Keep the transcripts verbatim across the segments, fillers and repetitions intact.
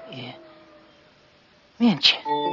e, men-chi?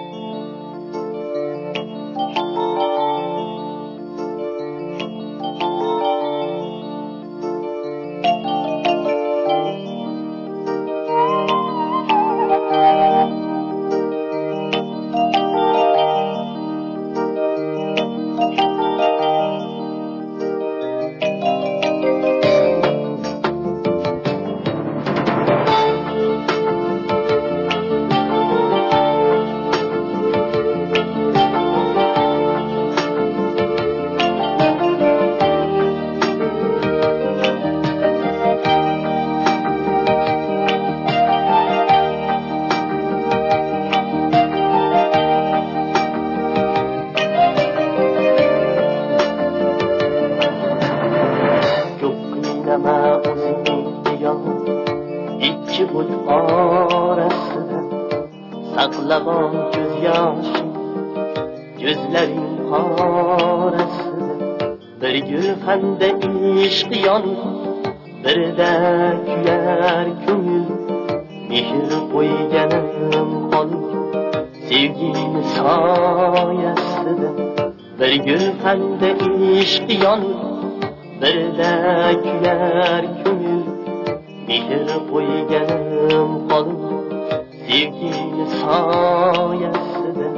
Saqlagan göz yaşı, gözlerin parasıdır. Bir gülxanda ishq yonib, birda kuyar ko'ngil. Mehr qo'yganim qolib, sevgim soyasida. Bir gulxanda ishq yonib, birda kuyar ko'ngil. Mehr qo'yganim qolib, sevgim soyasida.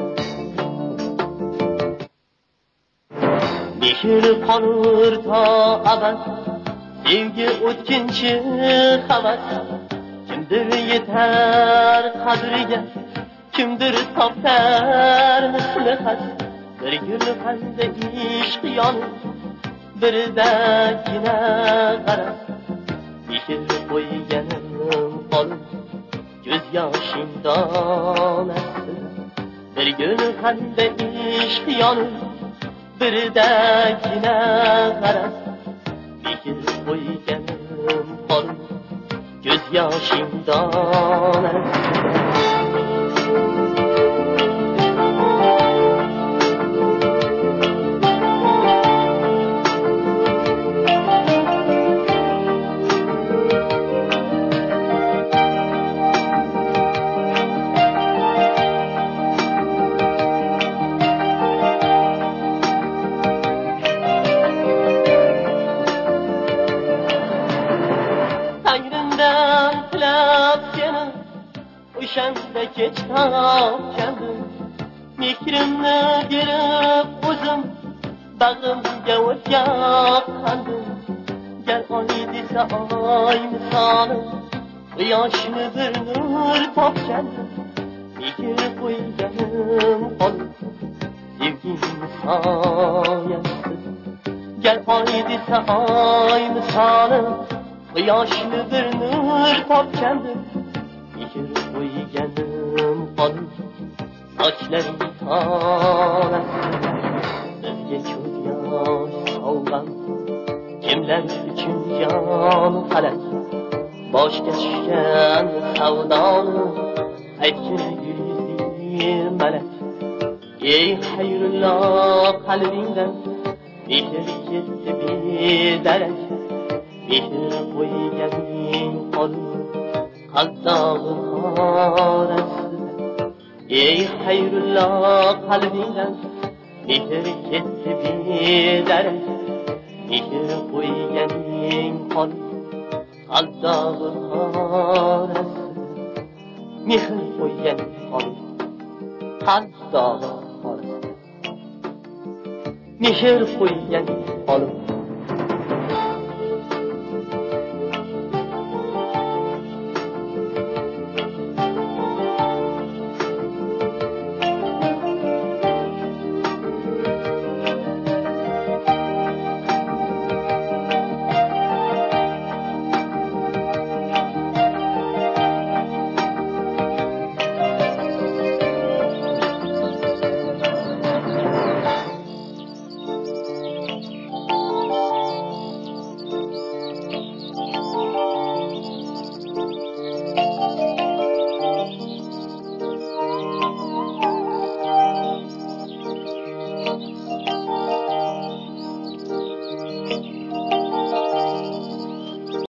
Mehr qolur to abad, sevgi o'tkinchi havas. Kimdir yetar qadriga, kimdir toptar mislihat. Bir gulxanda ishq yonib, birdagina qaras. Mehr qo'yganim qolib, göz yoshim donasida. Bir gulxanda ishq yonib, birdagina qaras. Mehr qo'yganim qolib, göz yoshim donasida. O'shanda kech topgandim, mehrimni berib o'zim bag'rimga o'tgandim. Gal oy desa oy misoli, quyoshni bir nur topgandim. Mehr qo'yganim qolib, sevgim soyasida. Gal oy desa oy misoli, quyoshni bir nur topgandim. Mehr qo'yganim qolib, sochlaring torasida. Bizga ko'z yosh sovg'am, kimlar uchun jon falak. Boshga tushgan savdoni aytgin yuzli malak. Ey Hayrullo qalbingdan mehr ketdi bedarak. Mehr qo'yganing qolib, qalbdagi orasida. Ey Hayrullo qalbingdan mehr ketdi bedarak. Mehr qo'yganing qolib, qalbdagi orasida. Mehr qo'yganing qolib, qalbdagi orasida. Mehr qo'yganing qolib,